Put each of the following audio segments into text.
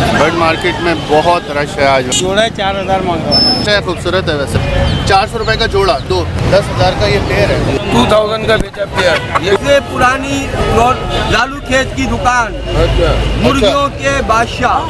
Bird market में बहुत rush है आज। जोड़ा 4000 मांग रहा है। अच्छा खूबसूरत है वैसे। 400 रुपए का जोड़ा, दो 10,000 का ये पेयर है। 2000 का बेचा पेयर। ये पुरानी लालू खेत की दुकान, मुर्गियों के बादशाह।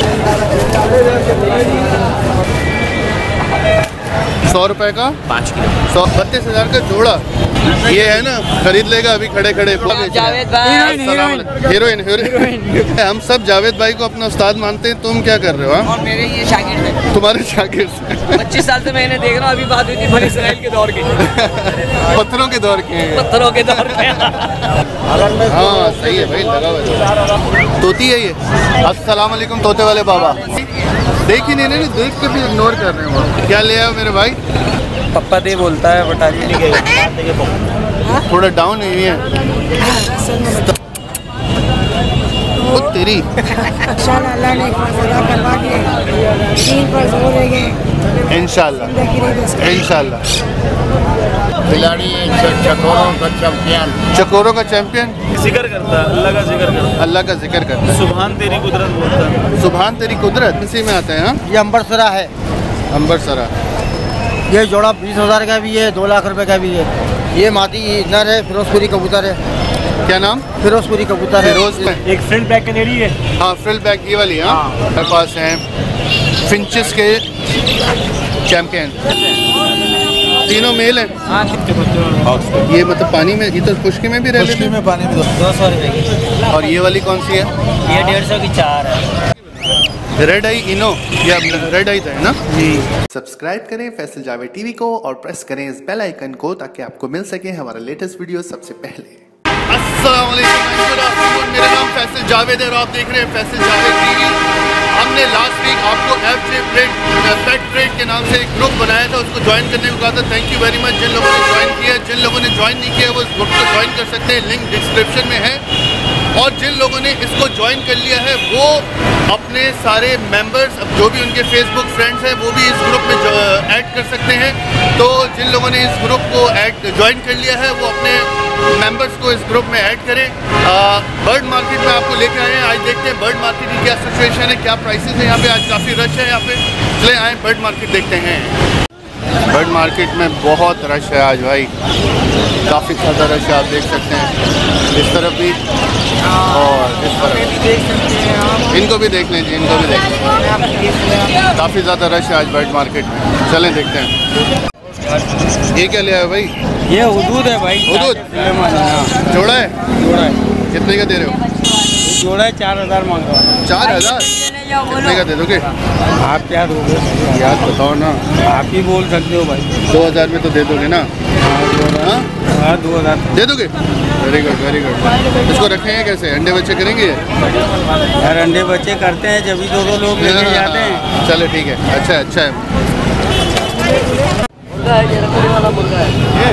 100 रुपए का 5 किलो। 32,000 का जोड़ा। ये है ना, खरीद लेगा अभी खड़े खड़े। जावेद भाई हीरोइन हम सब जावेद भाई को अपना उस्ताद मानते हैं। तुम क्या कर रहे हो? और मेरे ये शागिर्द हैं। तुम्हारे शागिर्द 25 साल से मैं इन्हें देख रहा हूँ। अभी बात हुई थी बनी इसराइल के दौर की। पत्थरों के दौर के। पत्थरों के दौर पे। हाँ सही है भाई, लगा हुआ तोती है ये। अस्सलाम वालेकुम तोते वाले बाबा। देख ही नहीं रहे, देख के भी इग्नोर कर रहे हो। क्या ले आए मेरे भाई? पप्पा दे बोलता है बटाली। थोड़ा डाउन है ये। ओ तेरी अल्लाह ने करवा दिए इंशाल्लाह इंशाल्लाह। खिलाड़ी चकोरों का चैंपियन। चकोरों का चैंपियन जिक्र करता है, अल्लाह का जिक्र करता है। अल्लाह का जिक्र करता है। सुभान तेरी कुदरत बोलता है। सुभान तेरी कुदरत इसी में आता है। हाँ ये अंबरसरा है। अंबरसरा ये जोड़ा 20,000 का भी है, 2 लाख रुपए का भी है। ये मादी नर है, फिरोजपुरी कबूतर है। क्या नाम? फिरोजपुरी कबूतर है। फिरोज में एक फ्रंट बैक कनेरी है। हाँ फ्रिल बैक ये वाली। हाँ मेरे पास है फिंचेस के चैंपियन, तीनों मेल हैं। ये मतलब पानी में, ये तो खुश्की में भी रह लेते हैं। पानी में 200 रुपए की। और ये वाली कौन सी है? ये 150 की 4 है। रेड आई इनो या रेड आई था है ना जी। सब्सक्राइब करें फैसल जावेद टीवी को और प्रेस करें इस बेल आइकन को ताकि आपको मिल सके हमारा लेटेस्ट वीडियो सबसे पहले। अस्सलाम वालेकुम, मेरा नाम फैसल जावेद है और आप देख रहे हैं फैसल जावेद टीवी। हमने लास्ट वीक आपको पेट ट्रेड के नाम से एक ग्रुप बनाया था, उसको ज्वाइन करने को कहा था। थैंक यू वेरी मच जिन लोगों ने ज्वाइन किया। जिन लोगों ने ज्वाइन नहीं किया वो इस ग्रुप को ज्वाइन कर सकते हैं, लिंक डिस्क्रिप्शन में है। और जिन लोगों ने इसको ज्वाइन कर लिया है वो अपने सारे मेंबर्स, अब जो भी उनके फेसबुक फ्रेंड्स हैं वो भी इस ग्रुप में ऐड कर सकते हैं। तो जिन लोगों ने इस ग्रुप को ज्वाइन कर लिया है वो अपने मेंबर्स को इस ग्रुप में ऐड करें। बर्ड मार्केट में आपको लेकर आए हैं। आज देखते हैं बर्ड मार्केट की क्या सिचुएशन है, क्या प्राइसेस है यहाँ पे। आज काफ़ी रश है यहाँ पे, चले आए बर्ड मार्केट देखते हैं। बर्ड मार्केट में बहुत रश है आज भाई, काफ़ी ज़्यादा रश है। आप देख सकते हैं इस तरफ भी और इस तरफ। इनको भी देख लीजिए, इनको भी देख लीजिए। काफ़ी ज़्यादा रश है आज बर्ड मार्केट में। चलें देखते हैं। ये क्या ले आया भाई? ये हुदूद है भाई। हुदूद जोड़ा है? जोड़ा है। कितने का दे रहे हो? जोड़ा 4000 मांग रहा है। 4000? कितने का दे दोगे? आप क्या दोगे? याद बताओ ना। आप ही बोल सकते हो भाई। 2000 में तो दे दोगे ना? हाँ 2000 दे दोगे? Very good very good. इसको रखेंगे कैसे? अंडे बच्चे करेंगे? यार अंडे बच्चे करते हैं जब भी 2 लोग लेके जाते हैं। चलो ठीक है, अच्छा अच्छा है। वाला मुर्गा है।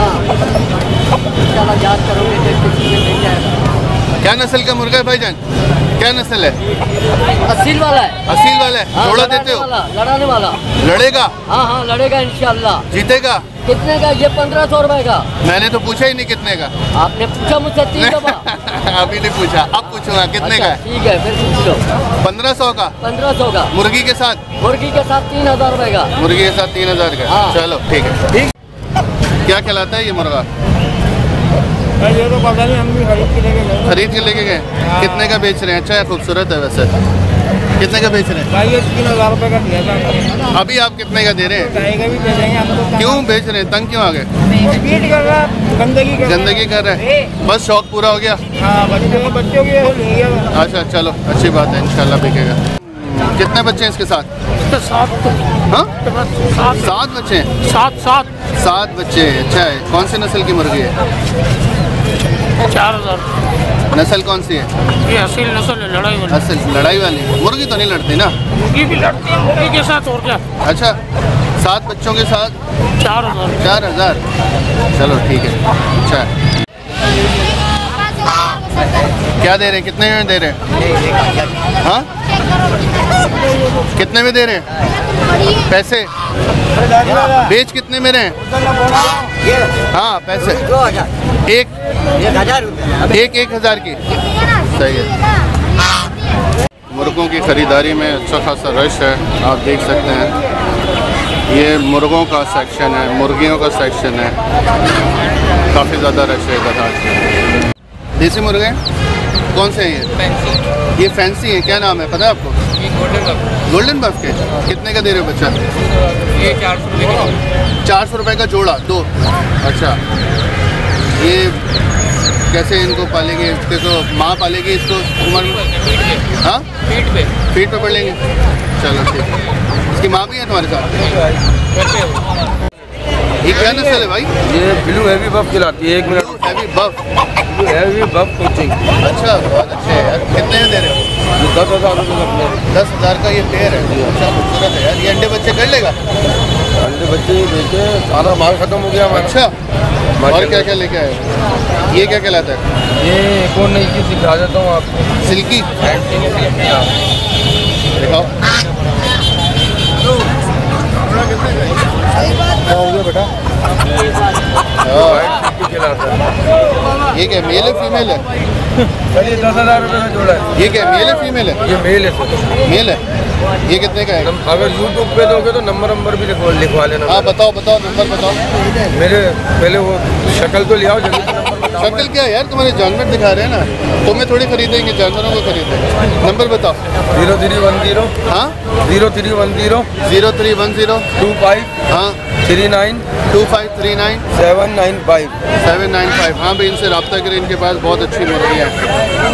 याद करोगे क्या नस्ल का मुर्गा है भाईजान? क्या नस्ल है? असील वाला है। असील वाला है। जोड़ा देते हो? लड़ाने वाला। लड़ेगा? हाँ हाँ लड़ेगा इंशाल्लाह। जीतेगा? कितने का? ये 1500 रुपए का। मैंने तो पूछा ही नहीं कितने का। आपने पूछा मुझसे 3 दफा। अभी नहीं पूछा, अब पूछूंगा कितने का है। ठीक है फिर पूछ लो। 1500 का? 1500 का। मुर्गी के साथ? मुर्गी के साथ 3000 रुपए का। मुर्गी के साथ 3000 का। हाँ। चलो ठीक है। ठीक। क्या खिलाता है ये मुर्गा? ये तो पता नहीं, हम भी खरीद के लेके गए। कितने का बेच रहे हैं? अच्छा है, खूबसूरत है वैसे। कितने का बेच रहे हैं? भाई ये 3000 रुपए का दिया था। अभी आप कितने का दे रहे हैं? भी दे देंगे हम तो। क्यों बेच रहे हैं? तंग क्यों आ गए? स्पीड कर रहा, गंदगी कर रहे हैं, बस शौक पूरा हो गया। हाँ बच्चों की। अच्छा चलो अच्छी बात है, इंशाल्लाह बिकेगा। कितने बच्चे हैं इसके साथ? 7। हाँ 7 बच्चे हैं। 7 बच्चे। अच्छा है। कौन सी नस्ल की मुर्गी है? 4000। नस्ल कौन सी है? ये असील नस्ल है, लड़ाई वाली। असल लड़ाई वाली मुर्गी तो नहीं लड़ती ना? मुर्गी भी लड़ती है, मुर्गी के साथ और क्या। अच्छा 7 बच्चों के साथ 4000। 4000। चलो ठीक है। अच्छा क्या दे रहे हैं? कितने में दे रहे हैं? हाँ कितने में दे रहे हैं पैसे? बेच कितने में रहे हैं? हाँ पैसे 1,000 की। सही है। मुर्गों की ख़रीदारी में अच्छा खासा रश है, आप देख सकते हैं। ये मुर्गों का सेक्शन है, मुर्गियों का सेक्शन है, काफ़ी ज़्यादा रश है इधर आज। देसी मुर्गे कौन से हैं ये फैंसी हैं, क्या नाम है पता है आपको? ये गोल्डन बफ। गोल्डन बफ के कितने का दे रहे हो बच्चा? ये 400 रुपये का। 400 रुपये का जोड़ा, दो। अच्छा, ये कैसे इनको पालेंगे? इसके तो माँ पालेगी इसको उम्र में? हाँ, फीट पे पड़ लेंगे। चलो ठीक है। इसकी माँ भी है तुम्हारे साथ? ये क्या नस्ल है भाई? ये ब्लू हैवी बफ खिलाती है। 1 minute. Heavy buff, heavy buff coaching. अच्छा बहुत अच्छे है यार। कितने में दे रहे हो? 10,000 रुपये का पेयर। 10,000 का ये पेयर है। अच्छा खूबसूरत है यार। ये अंडे बच्चे कर लेगा? अंडे बच्चे ही बेचे, सारा माल खत्म हो गया हमारा। अच्छा, और क्या क्या लेके आए? ये क्या कहलाता है? ये एक और नई चीज़ सिखा देता हूँ आपको। सिल्की दिखाओ। क्या हो गया बेटा? ये क्या मेल है फीमेल है? चलिए 10,000 रुपये का जोड़ा है। ये क्या मेल है फीमेल है? ये मेल है। मेल है। ये कितने का है? अगर यूट्यूब पे दोगे तो नंबर भी लिखवा लेना। हाँ बताओ नंबर बताओ। मेरे पहले वो शक्ल तो ले आओ जल्दी से। नंबर बताओ। शक्ल क्या है यार? तुम्हारे जानवर दिखा रहे हैं ना, तुम्हें थोड़ी खरीदेंगे, जानवरों को खरीदेंगे। नंबर बताओ। 0310। हाँ 0310 0310 25 हाँ 39 2539 795। 795। हाँ भाई, इनसे रब्ता करें, इनके पास बहुत अच्छी मुर्गियाँ हैं।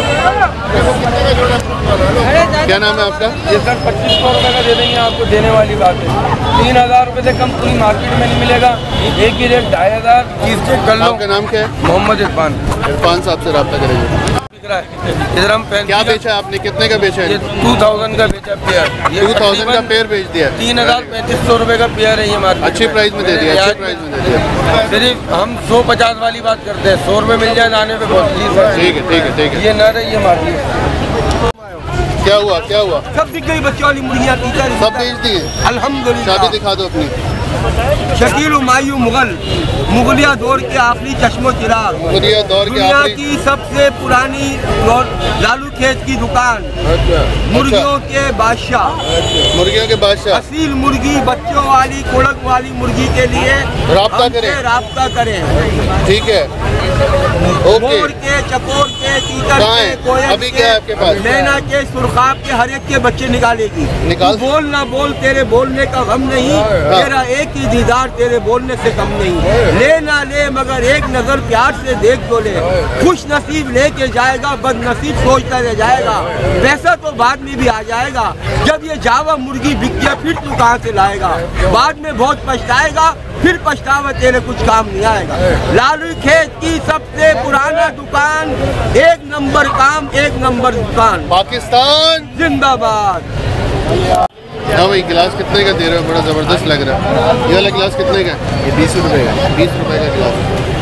क्या नाम है आपका? ये सर 2500 रुपये का दे देंगे आपको, देने वाली बात है। 3,000 रुपये से कम पूरी मार्केट में नहीं मिलेगा। एक ही रेट 2,500। चीज़ चेक कर लो। आपका नाम क्या है? मोहम्मद इरफान। इरफान साहब से रब्ता करेंगे। इधर हम क्या बेचा आपने? कितने का बेचा है? ये 2000 का बेचा पेयर। 2000 का पेयर बेच दिया। 3,3500 रुपये का पेयर है ये मार्केट। अच्छी प्राइस में दे दिया, अच्छी प्राइस में दे दिया। सिर्फ हम 150 वाली बात करते हैं, 100 रुपये मिल जाए दाने पे बहुत चीज़ है। ठीक है ठीक है ठीक है। ये न रही है मार्केट। क्या हुआ क्या हुआ? सब दिख गई बच्चों वाली मुर्गियाँ, सब बेच दिए? अल्हम्दुलिल्लाह। चाबी दिखा दो अपनी। शकील हुमायूं मुगल, मुगलिया दौर के आखिरी चश्मो चिराग, मुगलिया दौर के दुनिया आखिरी की सबसे पुरानी लालू खेत की दुकान, मुर्गियों के बादशाह, मुर्गियों के बादशाह। असील मुर्गी, बच्चों वाली, कुड़क वाली मुर्गी के लिए राब्ता करें। ठीक है, ओके। मोर के, चकोर के, तीतर कहाँ के, है? कोयल अभी क्या है आपके पास? मैना के, सुरखाब के, हर एक के बच्चे निकालेगी। निकाल। तू बोल ना बोल, तेरे बोलने का गम नहीं, तेरा एक ही दीदार तेरे बोलने से कम नहीं। ले ना ले मगर एक नजर प्यार से देख तो ले, खुश नसीब लेके जाएगा, बदनसीब सोचता रह जाएगा। पैसा तो बाद में भी आ जाएगा, जब ये जावा मुर्गी बिक गया फिर तू कहाँ से लाएगा। बाद में बहुत पछताएगा, फिर पछतावा तेरे कुछ काम नहीं आएगा। लालू खेत की सबसे पुराना दुकान, 1 नंबर काम, 1 नंबर दुकान, पाकिस्तान जिंदाबाद। हाँ भाई, गिलास कितने का दे रहे हो? बड़ा ज़बरदस्त लग रहा है। ये वाला गिलास कितने का? ये 20 रुपये का। 20 रुपये का गिलास।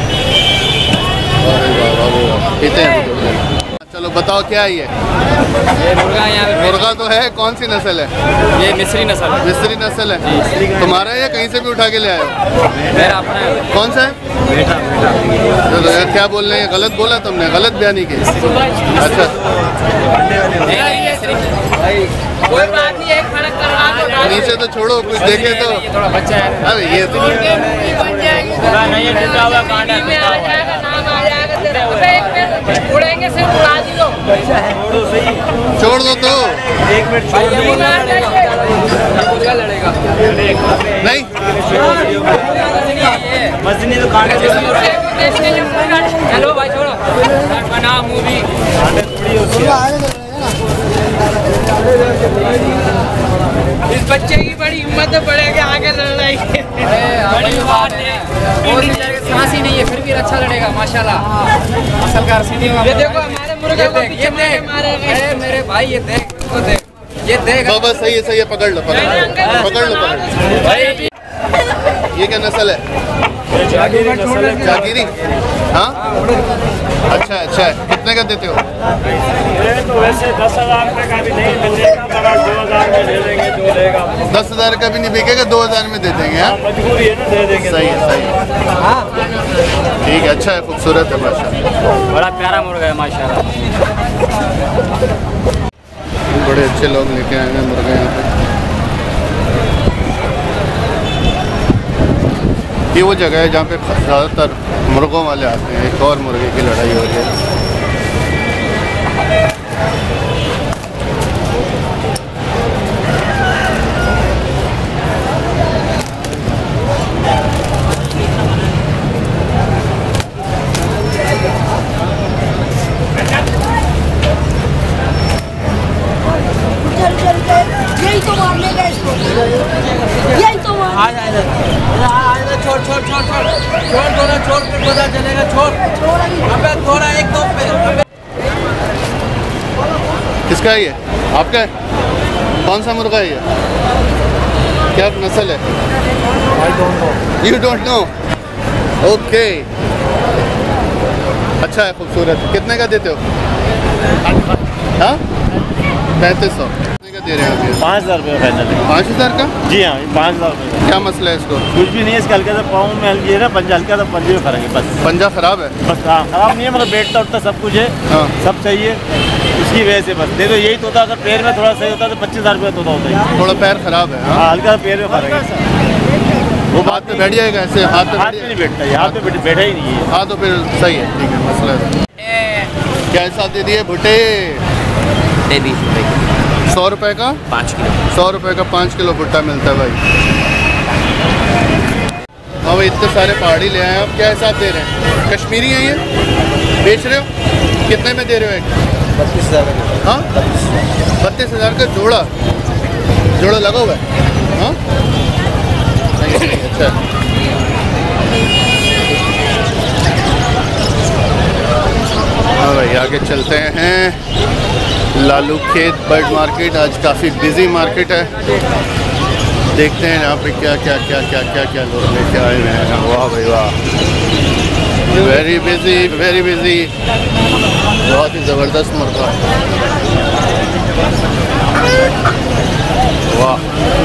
पीते हैं। चलो बताओ क्या है ये? मुर्गा यहाँ मुर्गा तो है, कौन सी नस्ल है? ये मिस्री नस्ल है। मिस्री नस्ल है। तुम्हारा है या कहीं से भी उठा के ले आए हो? मेरा अपना है। कौन सा है? तो क्या बोल रहे हैं? गलत बोला तुमने, गलत बयानी की। अच्छा, कोई बात नहीं, एक फर्क कर रहा है। नीचे तो छोड़ो, कुछ देखे तो। थोड़ा बच्चा है। अरे ये तो नहीं है, टूटा हुआ कांटा है। उड़ेंगे सिर्फ उड़ा दियो। छोड़ दो तो। लड़ेगा नहीं, मजनी तो कांटे। चलो भाई छोड़ो, बना मूवी। इस बच्चे की बड़ी हिम्मत है, बढ़ेगा आगे लड़ाई। बड़ी बात है, सांस ही नहीं है फिर भी अच्छा लड़ेगा माशाल्लाह। असल का सीधी ये देखो हमारे मुर्गे को पीछे मारे मेरे भाई। ये देख, इसको देख, ये देख। बाबा सही है सही है, पकड़ लो पकड़ लो पकड़ लो पकड़ लो। ये क्या नस्ल है? जागीरी। हाँ अच्छा अच्छा है। कितने का देते हो? तो वैसे 10,000 रुपये का भी नहीं मिलेगा, बड़ा 2,000 में दे देंगे जो लेगा। 10,000 का भी नहीं बिकेगा, 2,000 में दे देंगे। हाँ मजबूरी है ना, दे देंगे। सही है सही है। ठीक है, अच्छा है, खूबसूरत है माशाल्लाह। बड़ा प्यारा मुर्गा है माशाल्लाह। बड़े अच्छे लोग लेके आए हैं मुर्गे यहाँ पे। ये वो जगह है जहाँ पे ज़्यादातर मुर्गों वाले आते हैं। एक और मुर्गे की लड़ाई हो रही है। यही तो मारने का इसको, यही तो मारने। छोड़ छोड़ छोड़ छोड़ छोड़ थोड़ा छोड़ के पता चलेगा। छोड़ अबे थोड़ा एक दो पे। किसका है ये? आपका है? कौन सा मुर्गा है ये? क्या नस्ल है? You don't know? ओके, अच्छा है, खूबसूरत। कितने का देते हो? हाँ, 3500 का दे रहे हैं अभी। 5000 रुपये फाइनल है। 5000 का? जी हाँ, 5000 रुपये। क्या मसला है इसको? कुछ भी नहीं है, इसका हल्का सा पाँव में हल्की है ना, पंजा हल्का सा पंजे में फर्क है बस। पंजा खराब है? बस हाँ, खराब नहीं है, मतलब बैठता उठता सब कुछ है। हाँ। सब सही है, इसकी वजह से बस। देखो यही तोता अगर पैर में थोड़ा सही होता तो 25,000 रुपये तोता होता है। थोड़ा पैर खराब है। हाँ, हाँ, हल्का सा पैर में फर्क है। वो हाथ पे बैठ जाएगा ऐसे? हाथ पे हाथ में नहीं बैठता है, हाथ में बैठा ही नहीं है। हाँ, तो फिर सही है, ठीक है, मसला है। क्या हिसाब दे दिए भुट्टे? 20 रुपये 100 रुपये का 5 किलो। 100 रुपये का 5 किलो भुट्टा मिलता है भाई। हाँ भाई, इतने सारे पहाड़ी ले आए हैं आप। क्या हिसाब दे रहे हैं? कश्मीरी है ये? बेच रहे हो? कितने में दे रहे हो एक? 32,000। हाँ, 32,000 का जोड़ा? जोड़ा लगा हुआ है? हाँ, अच्छा। हाँ भाई, आगे चलते हैं। लालू खेत बर्ड मार्केट आज काफ़ी बिजी मार्केट है। देखते हैं यहाँ पे क्या क्या क्या क्या क्या क्या लोग लेके आए हुए हैं। वाह भाई वाह, वेरी बिजी वेरी बिजी। बहुत ही ज़बरदस्त मुर्गा। वाह।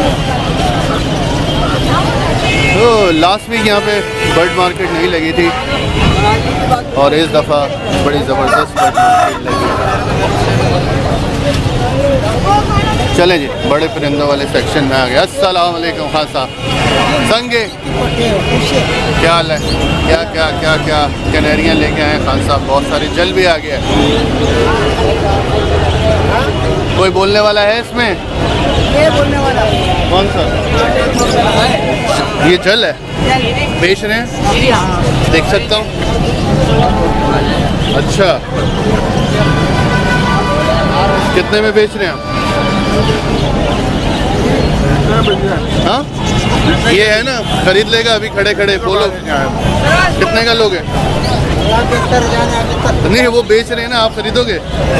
तो लास्ट वीक यहाँ पे बर्ड मार्केट नहीं लगी थी और इस दफ़ा बड़ी ज़बरदस्त बर्ड मार्केट लगी। चलें जी, बड़े परिंदों वाले सेक्शन में आ गया। अस्सलाम वालेकुम खान साहब, संगे क्या हाल है? क्या क्या क्या क्या कैनेरियाँ लेके आए खान साहब? बहुत सारी। जल भी आ गया है। कोई बोलने वाला है इसमें? ये बोलने वाला कौन सा? ये जल है, बेच रहे हैं? देख सकता हूँ? अच्छा, कितने में बेच रहे हैं आप? हाँ, ये है ना, खरीद लेगा अभी खड़े खड़े? बोलो कितने का लोगे? नहीं, वो बेच रहे हैं ना, आप खरीदोगे?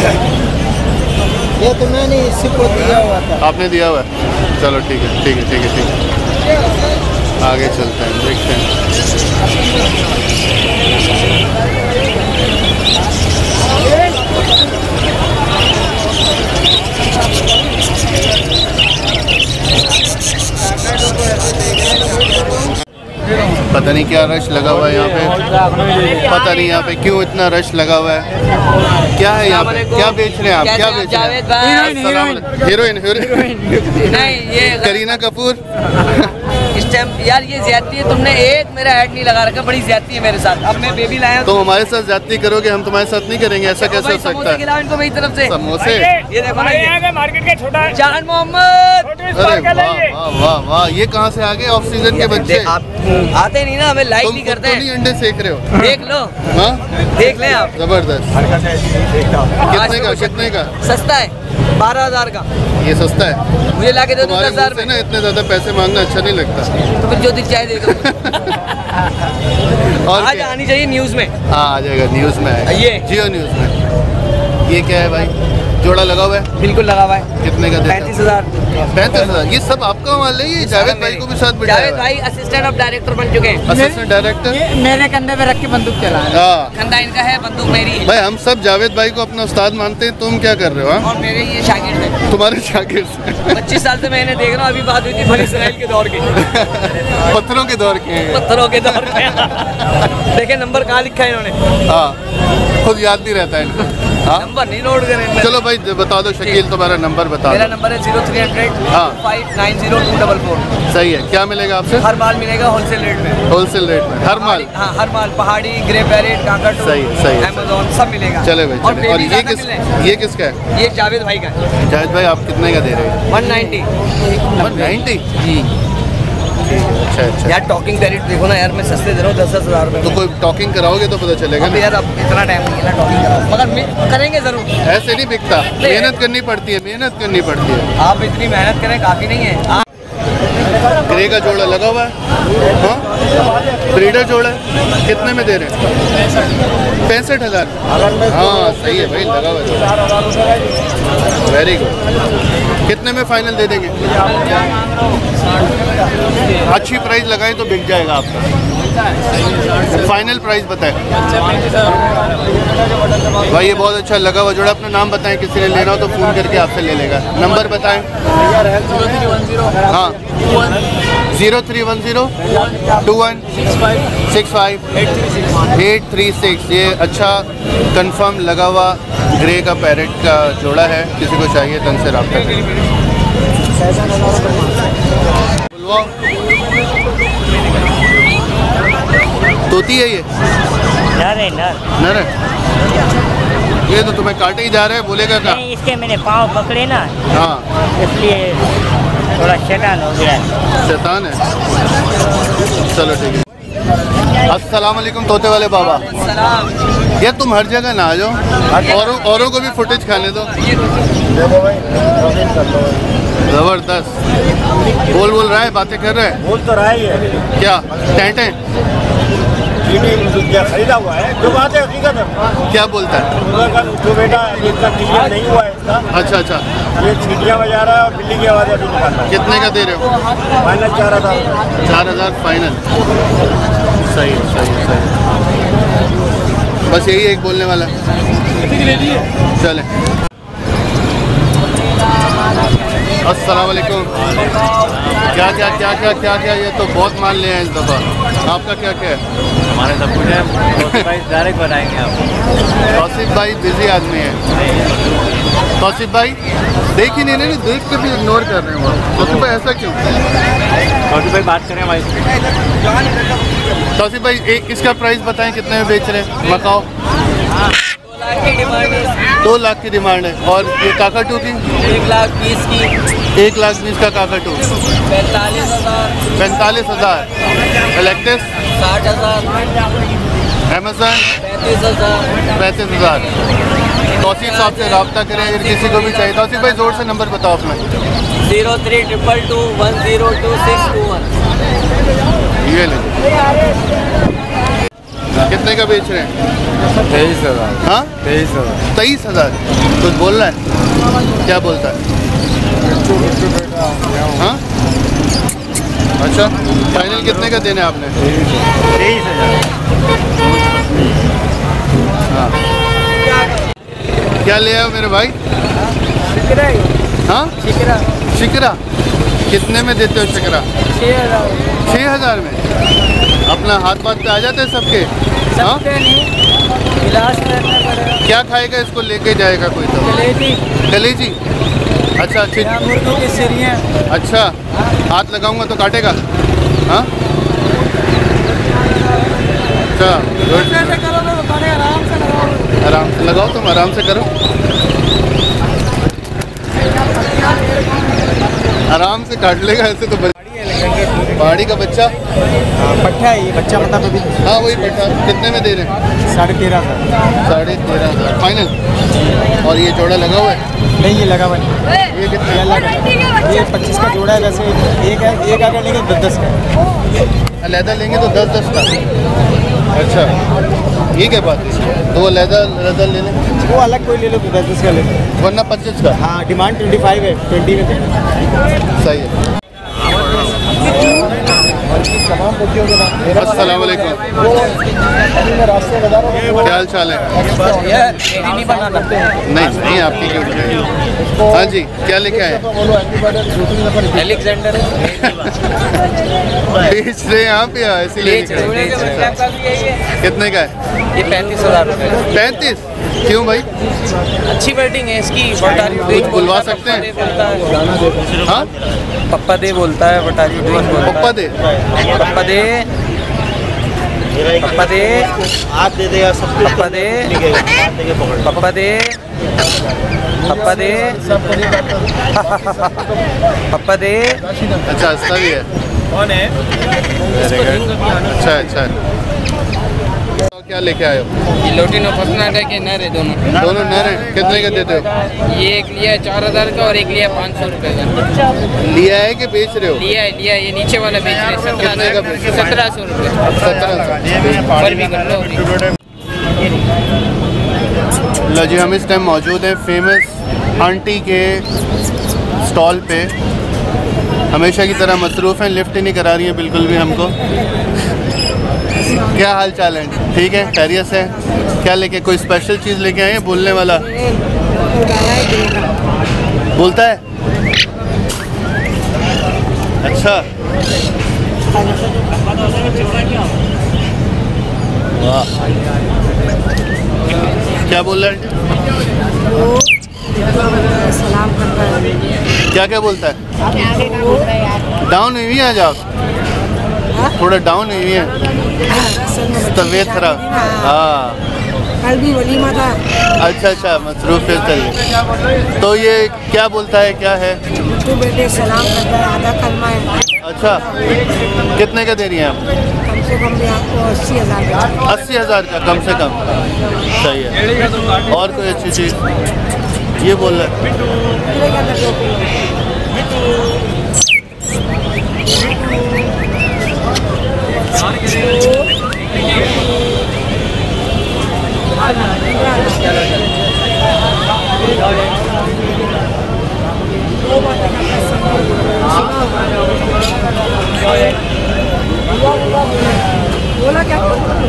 ये तो मैंने इसी को दिया हुआ था। आपने दिया हुआ है? चलो ठीक है ठीक है ठीक है ठीक है। आगे चलते हैं, देखते हैं। पता नहीं क्या रश लगा हुआ है यहाँ पे। पता नहीं यहाँ पे क्यों इतना रश लगा हुआ है। क्या है यहाँ पे? क्या बेच रहे हैं आप? क्या बेच रहे हैं? हीरोइन? नहीं, ये करीना कपूर? इस टाइम यार ये ज्यादती है। तुमने एक मेरा ऐड नहीं लगा रखा, बड़ी ज्यादती है मेरे साथ। अब मैं बेबी लाया तुम हमारे साथ ज्यादती करोगे, हम तुम्हारे साथ नहीं करेंगे? ऐसा कैसे हो सकता है? इनको मेरी तरफ से समोसे? ये देखो ना, मार्केट का छोटा जान मोहम्मद। अरे वाह वाह वाह वाह, ये कहाँ से आ गए ऑफ सीजन के बच्चे? आप आते नहीं ना, हमें लाइक तुम नहीं करते नहीं हैं। अंडे सेक रहे हो? देख लो, हाँ, देख लें आप। जबरदस्त। कितने का? कितने का? सस्ता है, 12,000 का। ये सस्ता है? मुझे लाके दे दो तुम्हारे 10,000 मुंह से में। ना इतने ज्यादा पैसे मांगना अच्छा नहीं लगता। तो फिर जो दिख जाए दे दो। और आज क्या? आनी चाहिए न्यूज में। हाँ, आ जाएगा न्यूज में आएगा। ये जियो न्यूज में। ये क्या है भाई? जोड़ा लगा हुआ है? बिल्कुल लगा हुआ है। कितने का देता? 35,000। 35,000? ये सब आपका माल है? ये जावेद भाई को भी साथ बिठाया जावेद हुआ है? भाई असिस्टेंट ऑफ डायरेक्टर बन चुके हैं। Assistant director? मेरे कंधे पे रख के बंदूक चला है। हाँ कंधा इनका है, बंदूक मेरी है। भाई, हम सब जावेद भाई को अपना उस्ताद मानते हैं। तुम क्या कर रहे हो? हाँ, और मेरे ये शागिर्द है। तुम्हारे शागिर्द 25 साल से मैं इन्हें देख रहा हूँ। अभी बात हुई थी बनी इसराइल के दौर की, पत्थरों के दौर के हैं। पत्थरों के दौर के। देखे नंबर कहाँ लिखा है इन्होंने। हाँ, खुद याद नहीं रहता है इनको। हाँ? नंबर नहीं नोट करें। चलो भाई बता दो शकील, तुम्हारा नंबर बता मेरा दो। नंबर है 0300 हाँ। 5902444। सही है, क्या मिलेगा आपसे? हर माल मिलेगा होलसेल रेट में। होलसेल रेट में हर माल? हाँ, हर माल, पहाड़ी, ग्रे पैरेट, काकाटो, सही है। अमेज़न सब मिलेगा। चले भाई और चले। और baby का ये किसका है? ये जावेद भाई का है। जाहिद भाई आप कितने का दे रहे हैं? 190। 190? जी अच्छा अच्छा। यार टॉकिंग पैरेट देखो ना यार, मैं सस्ते दे रहा हूँ 10-10 हज़ार रुपये। तो कोई टॉकिंग कराओगे तो पता चलेगा अब ना। यार अब इतना टाइम नहीं है ना टॉकिंग करा, मगर करेंगे ज़रूर। ऐसे नहीं बिकता, मेहनत करनी पड़ती है, मेहनत करनी पड़ती है। आप इतनी मेहनत करें, काफ़ी नहीं है। आप ग्रे का जोड़ा लगा हुआ है, हाँ ब्रीडर जोड़ा है, कितने में दे रहे हैं? 65,000। हाँ सही है भाई, लगा हुआ है। Very good. कितने में फाइनल दे देंगे? अच्छी प्राइस लगाएं तो बिक जाएगा आपका। फाइनल प्राइस बताएं भाई। ये बहुत अच्छा लगा हुआ जोड़ा। अपना नाम बताएं, किसी ने लेना हो तो फ़ोन करके आपसे ले लेगा। नंबर बताएं। हाँ 0310 2165 ये अच्छा कंफर्म लगा हुआ ग्रे का पैरेट का जोड़ा है। किसी को चाहिए तो उनसे रब्ता करें। तोती है ये? नर है नर। नर है? ये तो तुम्हें काटे ही जा रहा है, बोलेगा क्या? नहीं, इसके मैंने पाँव पकड़े ना, हाँ इसलिए थोड़ा शैतान हो गया। शैतान है? चलो ठीक है। अस्सलाम वालेकुम तोते वाले बाबा। यार तुम हर जगह ना आ जाओ, औरों को भी फुटेज खाने दो। जबरदस्त बोल रहा है, बातें कर रहा है। बोल तो रहा ही है। क्या टेंटे खरीदा हुआ है, जो बात है हकीकत है। क्या बोलता है? जो बेटा इतना क्लियर नहीं हुआ है इसका। अच्छा अच्छा। ये सीटियाँ बजा रहा है और बिल्ली की आवाज़ अभी निकाल रहा है। कितने का दे रहे हो? फाइनल 4,000। 4,000 फाइनल। सही सही सही। बस यही एक बोलने वाला। चले। अस्सलाम वालेकुम। क्या क्या क्या क्या क्या क्या ये तो बहुत मान लिया है इस दफ़ा। आपका क्या क्या है? हमारे सब कुछ है, डायरेक्ट बताएंगे आप। तौसीफ भाई बिजी आदमी है। तौसीफ भाई देख ही नहीं रहे, देख के भी इग्नोर कर रहे हैं। तौसीफ भाई ऐसा क्यों? तौसीफ भाई बात करें भाई। तौसीफ भाई एक इसका प्राइस बताएं, कितने में बेच रहे हैं? मकाओ 2 लाख की डिमांड है। और ये काकाटू की 1,20,000 की। 1,20,000 का काकाटू। 45,000। इलेक्ट्रिस 60,000। अमेज़न 35,000। 35,000। तौसीफ साहब से रब्ता करें अगर किसी को भी चाहिए। तौसीफ भाई जोर से नंबर बताओ अपना। 0322210261। ये ले। कितने का बेच रहे हैं? 23,000। हाँ 23,000। 23,000। कुछ बोल रहा है? क्या बोलता है? हाँ अच्छा। फाइनल कितने का देना है आपने? 23,000। हाँ क्या ले आए हो मेरे भाई? हाँ शिकरा। कितने में देते हो शिकरा? 6,000 में। अपना हाथ बात पे आ जाते हैं सबके? हाँ क्या खाएगा इसको लेके जाएगा कोई तो? कलेजी। अच्छा ठीक। अच्छा हाथ लगाऊंगा तो काटेगा? हाँ अच्छा आराम से लगाओ, तुम आराम से करो, आराम से काट लेगा ऐसे तो। पहाड़ी का बच्चा पट्टा है ये बच्चा, मतलब अभी। हाँ वही पट्टा। कितने में दे रहे हैं? 13,500। 13,500 फाइनल। और ये जोड़ा लगा हुआ है? नहीं ये लगा हुआ नहीं। ये कितने? ये 25 का जोड़ा है वैसे। एक अगर लेंगे 10-10 का। अलहदा लेंगे तो 10-10 का। अच्छा ये क्या बात है? तो वो अलहदा ले लें, वो अलग कोई ले लो तो 10-10 का ले लो, वरना 25 का। हाँ डिमांड 25 है, 20 में देना। सही है। अस्सलाम वालेकुम। क्या हाल चाल है? नहीं आपकी क्यों? हाँ जी क्या लेके आए? एलेक्जेंडर बेच रहे हैं यहाँ पे इसीलिए। कितने का है? ये 35,000 रुपये। 35? क्यों भाई? अच्छी बैटिंग है इसकी। व्हाट आर यू डूइंग बुलवा सकते हैं? हाँ पप्पा दे बोलता है। व्हाट आर यू डूइंग पप्पा दे। पप्पा दे पप्पा दे हाथ दे देगा सब कुछ। पप्पा दे पप्पा दे पप्पा दे पप्पा दे। अच्छा हंसता भी है। कौन है? अच्छा अच्छा। तो क्या लेके आए हो? ये लोटिनो पसनाटा के नर है दोनों। दोनों नर हैं। कितने का देते हो? ये एक लिया है 4000 का और एक लिया 500 रुपये का। लिया है कि बेच रहे हो? लिया है ये नीचे वाला बेच रहे हैं कितने का बेच रहे? 1700 रुपये। 1700। पर भी कर लो। लो जी, हम इस टाइम मौजूद हैं फेमस आंटी के स्टॉल पे। हमेशा की तरह मसरूफ़ हैं, लिफ्ट ही नहीं करा रही हैं बिल्कुल भी हमको। क्या हाल चाल है? ठीक है, खैरियत से? क्या लेके, कोई स्पेशल चीज़ लेके आए हैं? बोलने वाला बोलता है? अच्छा, वाह, क्या बोल रहा है? सलाम करता है। क्या क्या बोलता है? डाउन हुई है आज आप? थोड़ा डाउन हुई है, तबीयत खराब। हाँ, कल भी वलीमा था। अच्छा अच्छा, मसरूफ है चलिए। तो ये क्या बोलता है, क्या है? तो बेटे सलाम करता है, आधा कलमा है। अच्छा, कितने का दे रही हैं आप? कम से कम भी आपको 80,000 का। 80,000 का कम से कम, सही है। और कोई अच्छी चीज़? ये बोल रहा है। बोला क्या?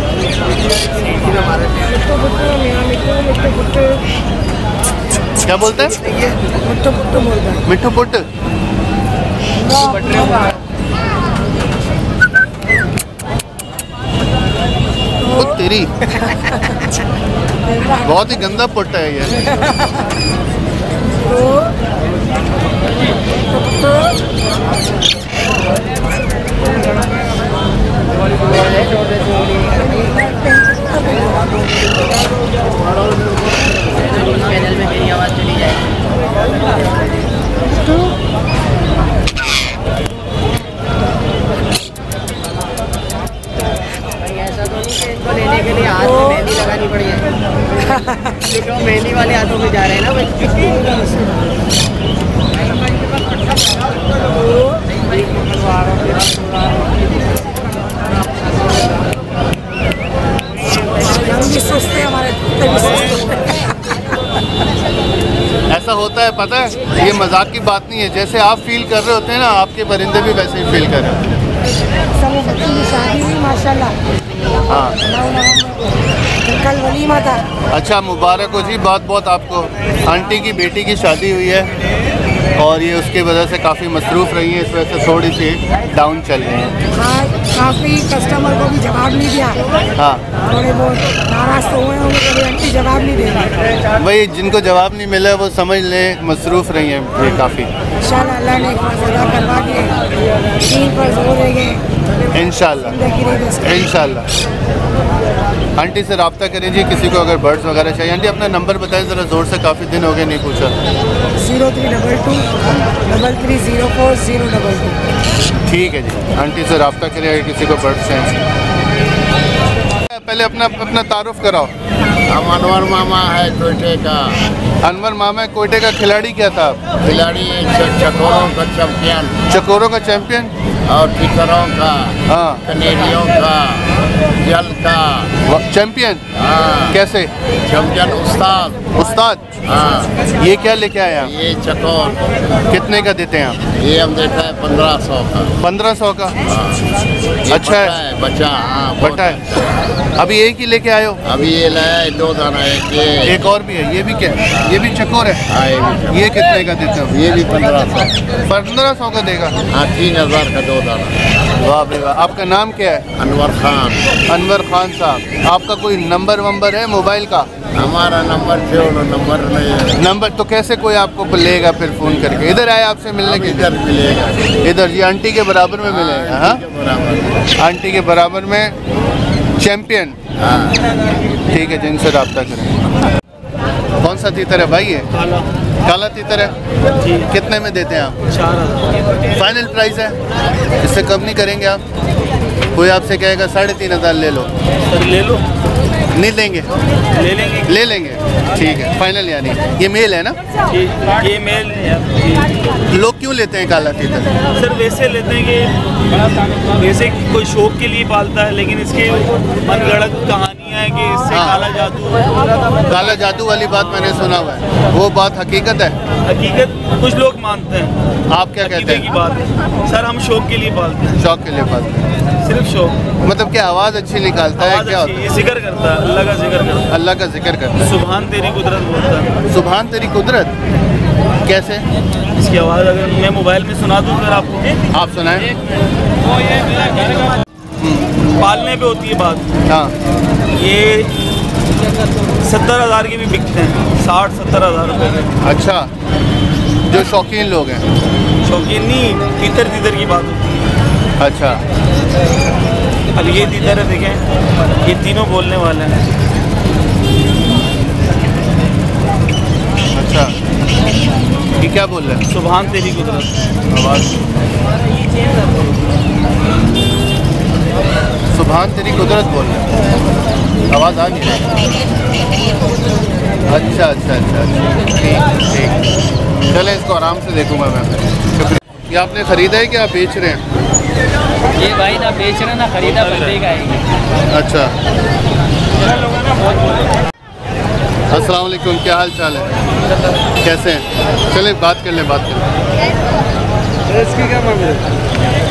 क्या बोलते हैं? मिट्ठू पुट्ट। ओ तेरी, बहुत ही गंदा पुट्ट है ये। चैनल में मेरी आवाज़ चली जाएगी। ऐसा तो नहीं कि इनको लेने के लिए हाथ में मेहंदी लगानी पड़ी है। तो मेहंदी वाले हाथों में जा रहे हैं ना ऐसा होता है, पता है, ये मजाक की बात नहीं है। जैसे आप फील कर रहे होते हैं ना, आपके परिंदे भी वैसे ही फील कर रहे होते हैं। बच्ची की शादी हुई माशाल्लाह। हाँ, कल वलीमा था। अच्छा, मुबारक हो जी, बहुत बहुत आपको। आंटी की बेटी की शादी हुई है और ये उसकी वजह से काफ़ी मसरूफ़ रही है, इस वजह से थोड़ी सी डाउन चल रही है। हाँ, काफ़ी कस्टमर को भी जवाब नहीं दिया। हाँ, थोड़े बहुत नाराज तो हुए होंगे, कभी आंटी जवाब नहीं दे रही। वही, जिनको जवाब नहीं मिला वो समझ लें मसरूफ़ रही हैं ये काफ़ी। इंशाल्लाह अल्लाह ने अदा करवा दिए, दीन पर जोर देंगे इंशाल्लाह इंशाल्लाह। आंटी से रब्ता करें जी, किसी को अगर बर्ड्स वगैरह चाहिए। आंटी अपना नंबर बताएं ज़रा ज़ोर से, काफ़ी दिन हो गए नहीं पूछा। 0322 3304 ठीक है जी, आंटी से रब्ता करें अगर किसी को बर्ड्स चाहिए। पहले अपना तारुफ कराओ। हम अनवर मामा है कोयटे का। अनवर मामा कोयटे का खिलाड़ी क्या था आप? खिलाड़ी चकोरों का चैंपियन। चकोरों का चैंपियन और टिकरों का, हाँ, कनेरियों का, जल का चैंपियन। हाँ, कैसे चैंपियन? उस्ताद। उस्ताद। हाँ, ये क्या लेके आए आप? ये चकोर कितने का देते हैं आप? ये हम देते हैं 1500 का। 1500 का। हाँ। अच्छा है बच्चा, हाँ बटा है। अभी एक ही लेके आए हो? अभी ये लाया है 2 दाना, एक और भी है। ये भी क्या है? ये भी चकोर है। हाँ, ये कितने का देते हो? ये भी 1500। 1500 का देगा? हाँ, 3000 का 2 दाना। वाह भाई वाह। आपका नाम क्या है? अनवर खान। अनवर खान साहब, आपका कोई नंबर वंबर है मोबाइल का? हमारा नंबर नंबर नहीं है। नंबर तो कैसे कोई आपको लेगा फिर फ़ोन करके? इधर आए आपसे मिलने के? इधर मिलेगा, इधर जी आंटी के बराबर में मिलेगा। हाँ, आंटी के बराबर में चैंपियन। हाँ, ठीक है, जिनसे रब्ता करें। कौन सा तीतर है भाई? ये काला तीतर है। कितने में देते हैं आप? 4000 फाइनल प्राइस है, इससे कम नहीं करेंगे आप? कोई आपसे कहेगा 3500 ले लो, ले लो, नहीं लेंगे? ले लेंगे, ले लेंगे, ठीक है फाइनल। यानी ये मेल है ना? ये मेल है। लोग क्यों लेते हैं काला तीतर? सर वैसे लेते हैं कि वैसे कोई शौक के लिए पालता है, लेकिन इसके मनगढ़ंत कहानियाँ हैं कि इससे हाँ। काला जादू वाली बात मैंने सुना हुआ है, वो बात हकीकत है? हकीकत कुछ लोग मानते हैं। आप क्या कहते की हैं? बात है सर, हम शौक के लिए पालते हैं, शौक के लिए पालते हैं? सिर्फ शौक। मतलब क्या आवाज़ अच्छी निकालता है? क्या होता है? ये जिक्र करता है, अल्लाह का जिक्र करता है, अल्लाह का जिक्र करता है। सुभान तेरी कुदरत बोलता है। सुभान तेरी कुदरत कैसे? इसकी आवाज़ अगर मैं मोबाइल में सुना दूँ फिर आपको? आप सुनाएं। पालने पे होती है बात। हाँ, ये 70,000 के भी बिकते हैं, 60-70 हज़ार रुपये के। अच्छा, जो शौकीन लोग हैं। शौकीन नहीं, तीतर की बात होती है। अच्छा, अब ये तीतर है, देखें ये तीनों बोलने वाले हैं। अच्छा, ये क्या बोल रहे हैं? सुभान तेरी कुदरत। आवाज़ सुभान तेरी कुदरत बोल रहे हैं, आवाज़ आ नहीं रही। अच्छा अच्छा अच्छा अच्छा, ठीक। चलें, इसको आराम से देखूंगा मैं। शुक्रिया। ये आपने ख़रीदा है कि आप बेच रहे हैं? ये भाई ना बेच रहे ना खरीदा बंदेगा। अच्छा, अस्सलाम वालेकुम, क्या हाल चाल है? कैसे हैं? चलें बात कर लें, बात कर लें। इसकी क्या मांग रहे?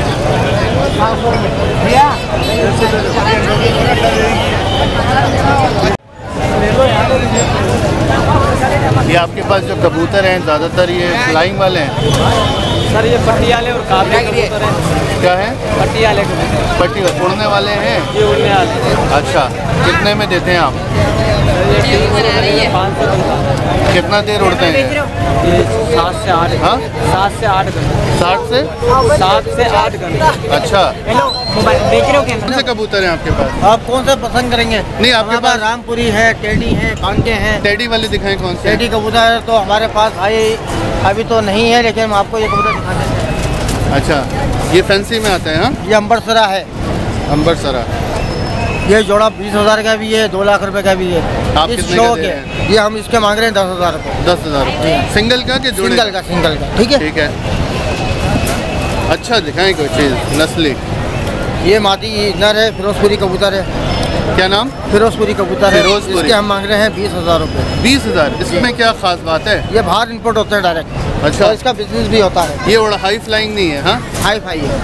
ये आपके पास जो कबूतर हैं ज़्यादातर ये फ्लाइंग वाले हैं? सर ये पटियाले और काबले कबूतर हैं। क्या है? पटियाले कबूतर। पट्टी उड़ने वाले हैं? ये उड़ने वाले हैं। अच्छा, कितने में देते हैं आप? ये 500 कितना देर उड़ते हैं? 7 से 8। हाँ, 7 से 8 घंटे। 7 से 8 घंटे। अच्छा, मोबाइल बेच रहे हो क्या? कौन से कबूतर हैं आपके पास? आप कौन सा पसंद करेंगे? नहीं, आपके पास रामपुरी है, टेडी है, कांटे हैं। टेडी वाले दिखाएं कौन से? टेडी कबूतर तो हमारे पास भाई अभी तो नहीं है, लेकिन हम आपको ये कबूतर दिखा देते हैं। अच्छा, ये फैंसी में आता है? हाँ, ये अंबरसरा है। अंबरसरा। ये जोड़ा 20,000 का भी है, 2 लाख रुपए का भी है। आप इस कितने का शौक दे रहे है, ये हम इसके मांग रहे हैं 10,000 रुपये। 10,000 रुपये सिंगल का? कि जोड़े? सिंगल का, ठीक है। ठीक है, अच्छा दिखाएं कोई चीज़ नस्ली। ये मादी नर है, फिरोजपुरी कबूतर है। क्या नाम? फिरोजपुरी कबूतर है। फिरोजपुरी। इसके हम मांग रहे हैं 20,000 रुपये। 20,000? इसमें क्या खास बात है? ये बाहर इम्पोर्ट होता है डायरेक्ट। अच्छा, और इसका बिजनेस भी होता है। ये बड़ा हाई फ्लाइंग नहीं है? हाँ, हाई फाई है,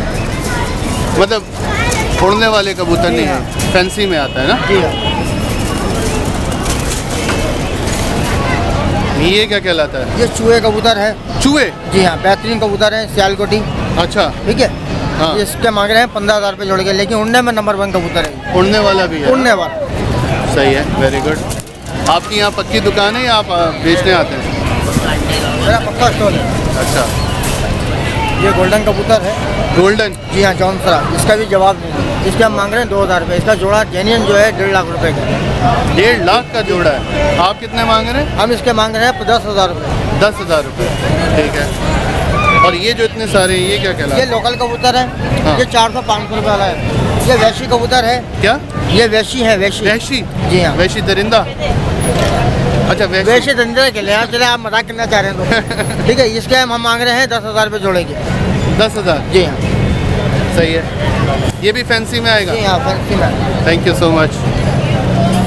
मतलब उड़ने वाले कबूतर नहीं है, फैंसी में आता है ना? जी हाँ। ये क्या कहलाता है? ये चूहे कबूतर है। चूहे? जी हाँ, बेहतरीन कबूतर है, सियालकोटी। अच्छा, ठीक है। हाँ। ये इसके मांग रहे हैं 15,000 रुपये जोड़ के, लेकिन उड़ने में नंबर 1 कबूतर है। उड़ने वाला भी है? उड़ने वाला। सही है, वेरी गुड। आपकी यहाँ पक्की दुकान है या आप बेचने आते हैं? मेरा पक्का स्टॉल है। अच्छा, ये गोल्डन कबूतर है। गोल्डन? जी हाँ, जौनसरा। इसका भी जवाब नहीं है। इसके हम मांग रहे हैं 2,000 रुपये। इसका जोड़ा जेन्युइन जो है 1.5 लाख रुपए का। 1.5 लाख का जोड़ा है? आप कितने मांग रहे हैं? हम इसके मांग रहे हैं 10,000 रुपये। 10,000 रुपये, ठीक है। और ये जो इतने सारे हैं, ये क्या ये कहलाता है? लोकल कबूतर है। हाँ। ये 400-500 रुपये वाला है। ये वैशी कबूतर है। क्या? ये वैशी है, वैशी। वैशी? जी हाँ। वैशी दरिंदा? अच्छा, वैशी। वैसे धंधे के लिए आप चले, आप मजाक करना चाह रहे हैं तो ठीक है। इसके हम मांग रहे हैं 10,000 रुपये जोड़ेंगे। 10,000? जी हाँ। सही है। ये भी फैंसी में आएगा? जी हाँ, फैंसी में। Thank you so much.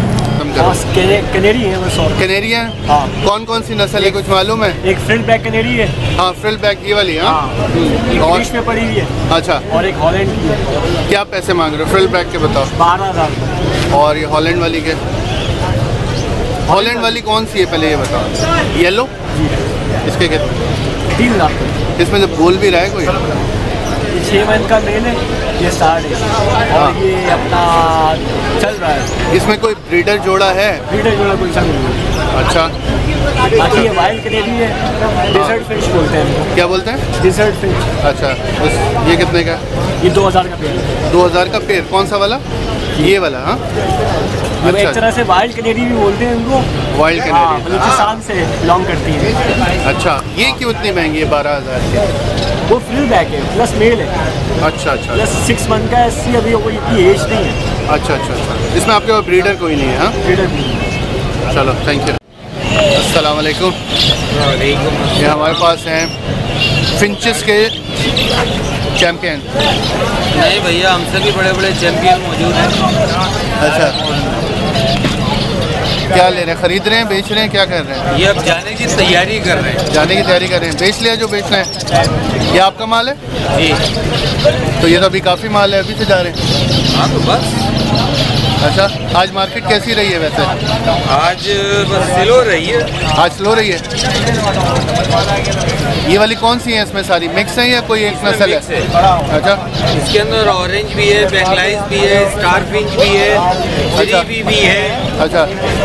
करो। कनेरी है वो 100। कनेरी है? हाँ। कौन कौन सी नस्ल है कुछ मालूम है? एक फ्रिल बैक कनेरी है। हाँ फ्रिल बैक ये वाली। हाँ एक इंग्लिश में पड़ी हुई है। अच्छा। और एक हॉलैंड की है। क्या पैसे मांग रहे हो फ्रिल बैक के बताओ? 12,000। और ये हॉलैंड वाली के? हॉलैंड वाली कौन सी है पहले ये बताओ? येलो? इसके कितने? 3 लाख। इसमें से बोल भी रहा है कोई? 6 महीने का मेल है, ये स्टार्ट है और ये अपना चल रहा है। इसमें कोई ब्रीडर जोड़ा है? ब्रीडर जोड़ा कोई सा नहीं है। अच्छा। बाकी ये वाइल्ड कनेरी है, डिजर्ट फिश बोलते हैं इनको। क्या बोलते हैं? Desert fish. अच्छा ये कितने का? ये 2000 का पेड़ है। 2000 का पेड़? कौन सा वाला? ये वाला? हाँ अच्छा। एक तरह से वाइल्ड कनेरी भी बोलते हैं इनको। वाइल्ड कनेरी मतलब किसान से बिलोंग करती है। अच्छा ये क्यों इतनी महंगी है 12,000 की? वो फ्रिल बैक है प्लस मेल है। अच्छा अच्छा। प्लस 6 मंथ का है, अभी कोई इतनी एज नहीं है। अच्छा अच्छा अच्छा। इसमें आपके पास ब्रीडर कोई नहीं है? हाँ ब्रीडर नहीं। चलो थैंक यू। अस्सलाम वालेकुम। ये हमारे पास हैं फिंचेस के चैम्पियन। नहीं भैया हमसे भी बड़े बड़े चैंपियन मौजूद हैं। अच्छा क्या ले रहे हैं? खरीद रहे हैं, बेच रहे हैं, क्या कर रहे हैं? ये अब जाने की तैयारी कर रहे हैं। जाने की तैयारी कर रहे हैं। बेच लिया जो बेचना है? ये आपका माल है? जी। तो ये तो अभी काफ़ी माल है, अभी से जा रहे हैं? हाँ तो बस। अच्छा आज मार्केट कैसी रही है वैसे? आज बस स्लो रही है। आज स्लो रही है। ये वाली कौन सी है इसमें? सारी मिक्स है या कोई एक नस्ल है? अच्छा। इसके अंदर ऑरेंज भी है, बैकलाइज भी है, स्टार फिंच भी है, अच्छा। भी है। अच्छा।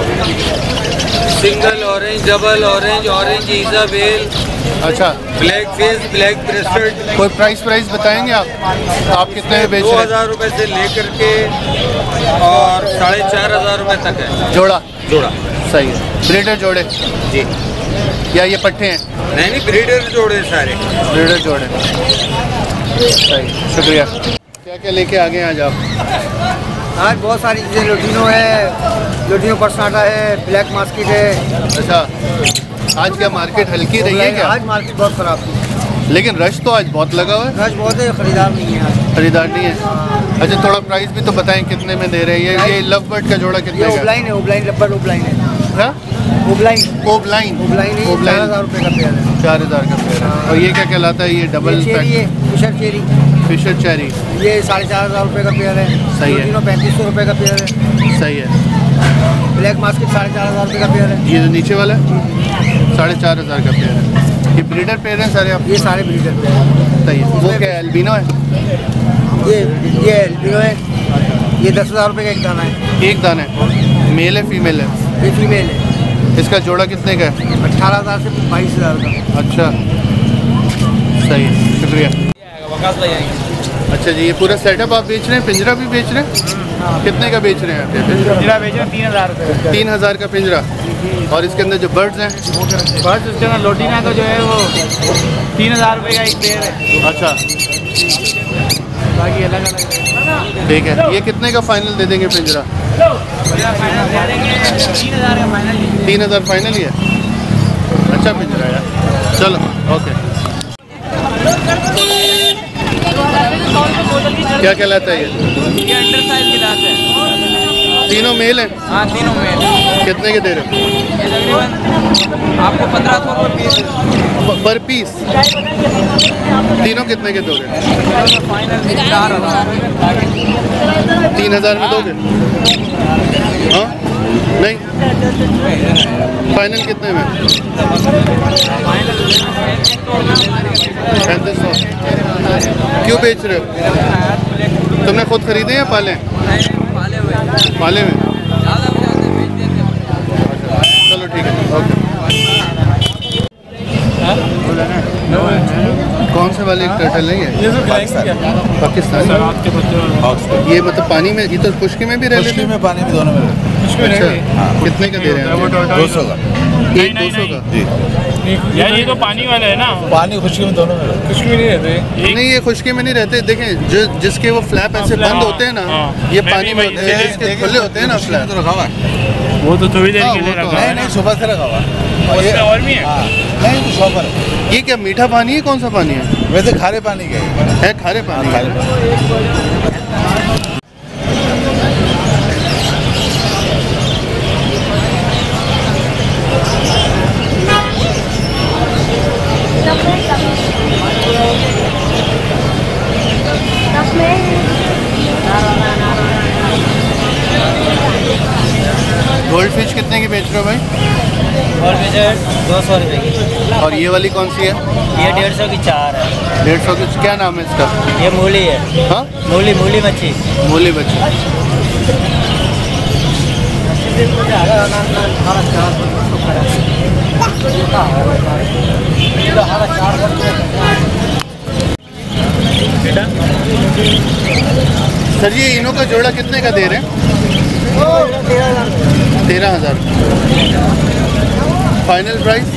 Single orange, double orange, orange Isabel. अच्छा। Black face, black breasted. कोई प्राइस बताएंगे आप कितने में बेच रहे हैं? 2000 रुपये से लेकर के और 4500 रुपये तक है जोड़ा। जोड़ा सही है। ब्रीडर जोड़े? जी। या ये पट्टे हैं? नहीं ब्रीडर जोड़े सारे। ब्रीडर जोड़े। सही शुक्रिया। क्या क्या लेके आ गए आज आप? आज बहुत सारी चीज़ें, लोटिनो है, लोटिनो पर्सनाटा है, ब्लैक मास्किट है। अच्छा आज क्या मार्केट हल्की रही है क्या? आज मार्केट बहुत ख़राब थी, लेकिन रश तो आज बहुत लगा हुआ है। रश बहुत है, खरीदार नहीं है आज। खरीदार नहीं है? अच्छा थोड़ा प्राइस भी तो बताएं कितने में दे रहे हैं? ये लव बर्ड का जोड़ा कितने का? ओबलाइन है, ओबलाइन लब्बर्ड ओबलाइन है। हाँ? ओबलाइन ओबलाइन ओबलाइन 4000 रुपये का पेयर है। 4000 का पेयर है। और ये क्या कहलाता है? ये डबल चेरी है, फिशर चेरी। फिशर चेरी ये 4500 रुपये का पेयर है। सही है। 3500 रुपये का पेयर है। सही है। ब्लैक मास्किट 4500 रुपये का पेयर है। ये जो नीचे वाला है 4500 का पेयर है। ये ब्रीडर पेयर हैं सारे? आप ये सारे ब्रीडर पेयर हैं। सही है। वो क्या एल्बिनो है? ये एल्बिनो है। ये 10,000 रुपये का एक दाना है। एक दाना है? मेल है फीमेल है? ये फीमेल है। इसका जोड़ा कितने का है? 18,000 से 22,000 का। अच्छा सही है शुक्रिया। अच्छा जी ये पूरा सेटअप आप बेच रहे हैं? पिंजरा भी बेच रहे हैं? कितने का बेच रहे हैं आप? पिंजरा बेच रहे हैं 3000 रुपये। 3000 का पिंजरा। और इसके अंदर जो बर्ड्स हैं? बर्ड्स उसके अंदर लोटिना का जो है वो 3000 रुपये का एक पेयर है। अच्छा बाकी अलग अलग। ठीक है। ये कितने का फाइनल दे देंगे पिंजरा? 3000 का फाइनल। 3000 फाइनल ही है? अच्छा पिंजरा यार। चलो ओके। क्या कहलाता है ये अंडर साइज की दांत है। तीनों मेल हैं? हाँ तीनों मेल। कितने के दे रहे? ये तकरीबन आपको 1500 रुपये पीस पर पीस। तीनों कितने के दोगे? फाइनल 4000। 3000 में दोगे? हाँ नहीं फाइनल कितने में? 3500। क्यों बेच रहे हो? तुमने खुद खरीदे या पाले? पाले में। चलो ठीक है ओके। कौन से वाले टर्टल है ये? पाकिस्तानी। ये मतलब पानी में, ये तो खुश्की में भी रह लेते हैं? में पानी में दोनों में। अच्छा कितने का दे रहे हैं? 200 का। एक 200 का? जी यार ये तो पानी वाला है ना। पानी खुशकी में दोनों में। खुशकी में नहीं रहते। नहीं ये खुश्की में नहीं रहते। देखें जो जिसके वो फ्लैप ऐसे बंद होते हैं ना, ये पानी में होते हैं। जिसके खुले होते हैं ना फ्लैप, तो रखा हुआ है वो तो थोड़ी देर के लिए वो तो रखा है। है। नहीं सुबह से रखा हुआ है। और भी है? नहीं तो शॉपर है। ये क्या मीठा पानी है? कौन सा पानी है? वैसे खारे पानी का है खारे पानी का? खारे पानी। फिश कितने की बेच रहे हो भाई? गोल्ड फिश 200 रुपये की। और ये वाली कौन सी है? ये 150 की 4 है। 150 की। क्या नाम है इसका? ये मूली है। हाँ, मूली मच्छी। मूली मच्छी। सर ये इनों का जोड़ा कितने का दे रहे हैं? 13,000। Final price?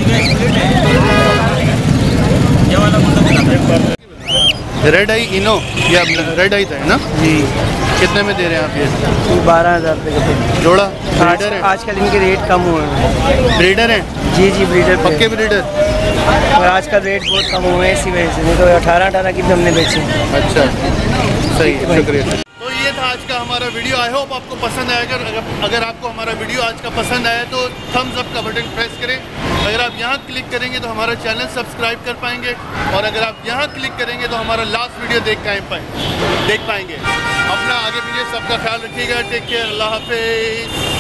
रेड आई इनो या रेड आई था ना जी? कितने में दे रहे हैं आप ये? 12,000 रुपये का जोड़ा। ब्रीडर है? आजकल इनके रेट कम हुए हैं। ब्रीडर है? जी ब्रीडर पक्के ब्रीडर। और आजकल रेट बहुत कम हुए हैं, इसी वजह से। नहीं तो 18 की भी हमने बेचे। अच्छा, सही, शुक्रिया। तो ये था आज का हमारा वीडियो। आई होप आपको पसंद आएगा। अगर आपको हमारा वीडियो आज का पसंद आया तो थम्स अप का बटन प्रेस करें। अगर आप यहाँ क्लिक करेंगे तो हमारा चैनल सब्सक्राइब कर पाएंगे, और अगर आप यहाँ क्लिक करेंगे तो हमारा लास्ट वीडियो देख पाएंगे। अपना आगे पीछे सबका ख्याल रखिएगा। टेक केयर, अल्लाह हाफिज़।